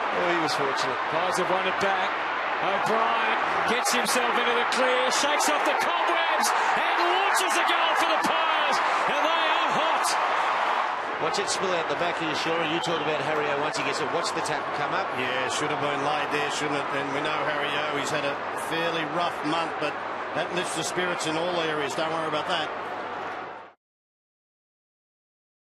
Oh, he was fortunate. Pies have won it back. O'Brien gets himself into the clear, shakes off the cobwebs and launches a goal for the Pies, and they are hot. Watch it spill out the back of your shoulder. You talked about Harry O once he gets it. Watch the tackle come up. Yeah, should have been laid there, shouldn't it? And we know Harry O, he's had a fairly rough month, but that lifts the spirits in all areas. Don't worry about that.